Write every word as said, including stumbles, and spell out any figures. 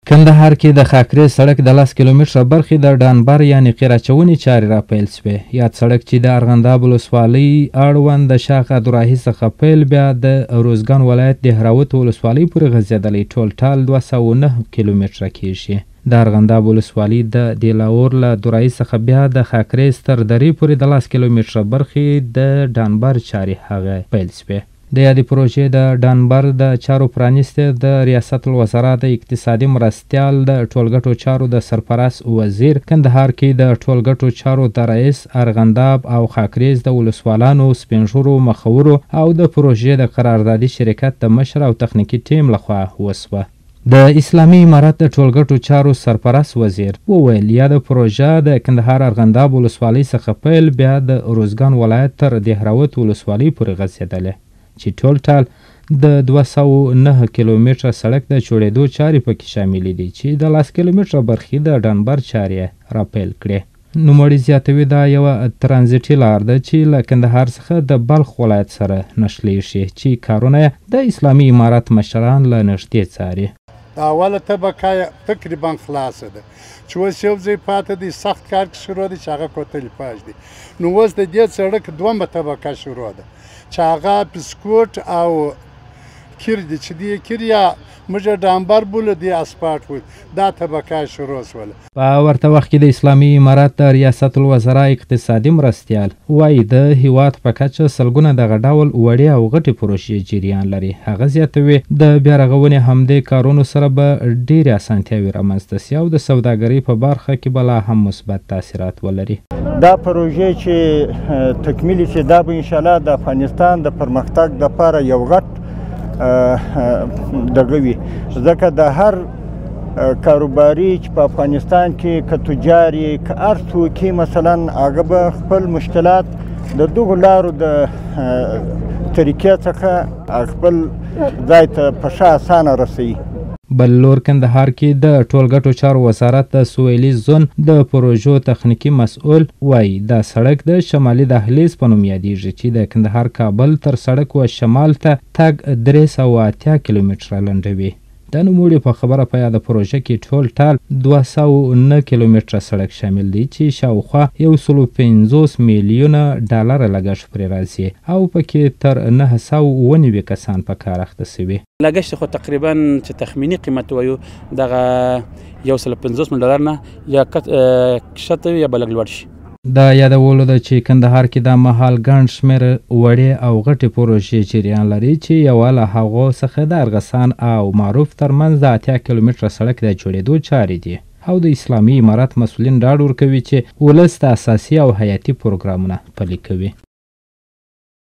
کندهار کې د خاکریز سړک د لس کیلومتره برخې د ډانبر یعنې قیراچونې چارې راپیل شوې. یاد سړک چې د ارغنداب ولسوالۍ اړوند د شاخ عبدالراحي څخه پیل بیا د روزګان ولایت دهراوت ولسوالۍ پورې غځېدلی ټول ټال دوه سوه نهه کیلومتره کیږي. د ارغنداب ولسوالۍ د دیلاور له دورایي څخه بیا د خاکریز تر درې پورې د لس کیلومتره برخې د ډانبر چارې هغه پیل شوې. د یادې پروژې د ډانبر د چارو پرانیستې د ریاست الوزرا د اقتصادي مرستیال د ټولګټو چارو د سرپرست وزیر کندهار کې د ټولګټو چارو د رئیس ارغنداب او خاکریز د ولسوالانو سپینږیرو مخورو او د پروژې د قراردادي شرکت د مشر او تخنیکي ټیم لخوا وسوه. د اسلامي امارت د ټولګټو چارو سرپرست وزیر وویل یاده پروژه د کندهار ارغنداب ولسوالۍ څخه پیل بیا د روزګان ولایت تر دهراوت ولسوالۍ پورې غځېدلی چې ټول ټال د دوه سوه نهه کیلومتره سړک د جوړېدو چارې پکې شاملې دي چې د لس کیلومتره برخې د ډانبر چارې راپیل کړې. نوموړي زیاتوي دا یوه ترانزیټي لار ده چې له کندهار څخه د بلخ ولایت سره نښلېږي چې کارونه د اسلامي امارت مشران له نږدې څاري. د اوله طبقه تقریبا خلاصه ده چې اوس یو ځای پاته دی سخت کار کې شروع دی چې هغه کوتل پاش دی. نو اوس د دې سړک دومره طبقه شروع ده چې هغه بسکوټ او کیر دی چې دی کیر یا موږ ډامبر بوله دی اسپاټ وي دا طبقه شروع شوله. په ورته وخت کې د اسلامي امارت د ریاست الوزرا اقتصادي مرستیال وایي د هیواد په کچه سلګونه دغه ډول وړې او غټې پروژې جریان لري. هغه زیاتوي د بیا رغونې همدې کارونو سره به ډېرې اسانتیاوې رامنځته سي او د سوداګرۍ په برخه کې به لا هم مثبت تاثیرات ولري. دا پروژې چې تکمیل شي دا به انشاءالله د افغانستان د پرمختګ لپاره یو غټ دغه وي ځکه د هر کاروباري چې په افغانستان کې که تجار یې که هر څوک یې مثلا هغه به خپل مشکلات د دغو لارو د طریقې څخه خپل ځای ته په ښه اسانه رسوي. بل لور کندهار کې د ټولګټو چارو وزارت د سویلي زون د پروژو تخنیکي مسؤل وایي دا سړک د شمالي دهلیز په نوم یادیږي چې د کندهار کابل تر سړک و شمال ته تګ درې سوه اتیا کیلومتره لنډوي. د نوموړي په خبره په یاده پروژه کې ټول ټال دوه سوه نه کیلومتره سړک شامل دی چې شاوخوا یو سلو پنځوس میلیونه ډالره لګښت پرې راځي او پکې تر نهه سوه اووه نوي کسان په کار اخته سوي. لګښت خو تقریبا چې تخمیني قیمت وایو دغه یو سلو پنځوس میلیونه ډالر نه یا کښته یا به لږ لوړ شي. د یادولو ده چې کندهار کې دا مهال ګڼ شمېر وړې او غټې پروژې جریان لري چې یوه له هغو څخه د ارغسان او معروف ترمنځ د اتیا کیلومتره سړک د جوړېدو چارې دي او د اسلامي امارت مسؤلین ډاډ ورکوي چې ولس ته اساسي او حیاتي پروګرامونه پلي کوي.